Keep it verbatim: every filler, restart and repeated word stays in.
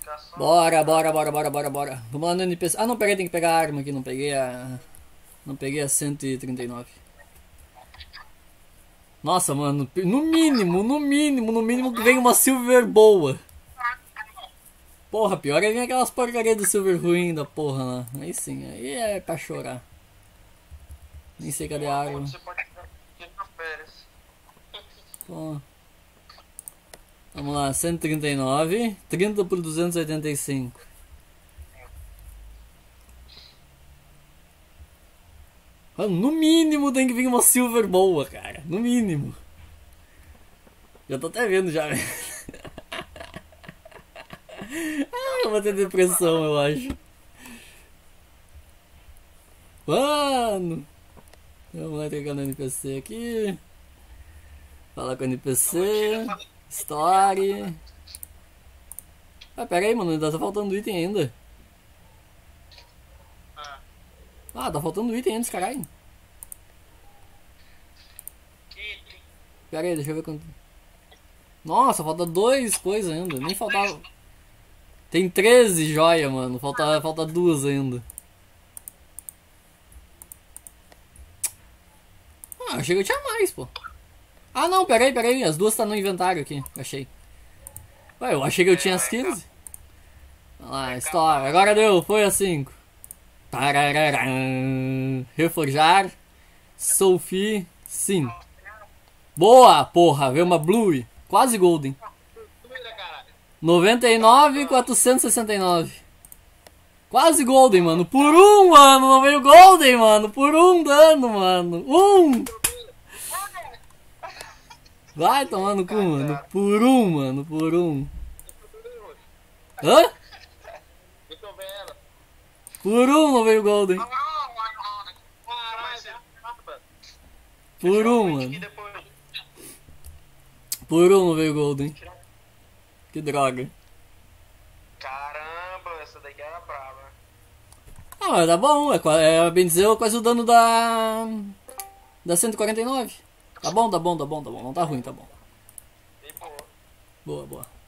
Bora, bora, bora, bora, bora, bora. Vamos lá no N P C. Ah, não peguei, tem que pegar a arma aqui. Não peguei a... Não peguei a cento e trinta e nove. Nossa, mano. No mínimo, no mínimo, no mínimo que vem uma Silver boa. Porra, pior é vir aquelas porcarias do Silver ruim da porra lá. Aí sim, aí é pra chorar. Nem sei cadê a arma. Pô. Vamos lá, cento e trinta e nove. trinta por duzentos e oitenta e cinco. Mano, no mínimo tem que vir uma Silver boa, cara. No mínimo. Já tô até vendo já. Ah, eu vou ter depressão, eu acho. Mano. Vamos lá entregar no N P C aqui. Falar com o N P C. Story. Ah, pera aí, mano. Ainda tá faltando item ainda. Ah, tá faltando item antes, caralho. Pera aí, deixa eu ver quanto. Nossa, falta dois coisas ainda. Nem faltava. Tem treze joias, mano. Falta, falta duas ainda. Ah, achei que eu tinha mais, pô. Ah, não, pera aí, pera aí. As duas tá no inventário aqui. Achei. Ué, eu achei que eu tinha as quinze. Olha lá, história. Agora deu, foi a cinco. Tarararam. Reforjar. Sophie. Sim. Boa, porra. Veio uma Blue. Quase Golden. noventa e nove, quatrocentos e sessenta e nove. Quase Golden, mano. Por um, mano. Não veio Golden, mano. Por um dano, mano. Um. Vai tomar no cu, mano. Por um, mano. Por um. Hã? Por um não veio Golden. Por um, mano. Por um não veio Golden. Que droga. Caramba, essa daqui era brava. Ah, mas tá bom. É, qua- é bem dizer, é quase o dano da... Da cento e quarenta e nove. Tá bom, tá bom, tá bom, tá bom. Não tá ruim, tá bom. Bem boa. Boa, boa.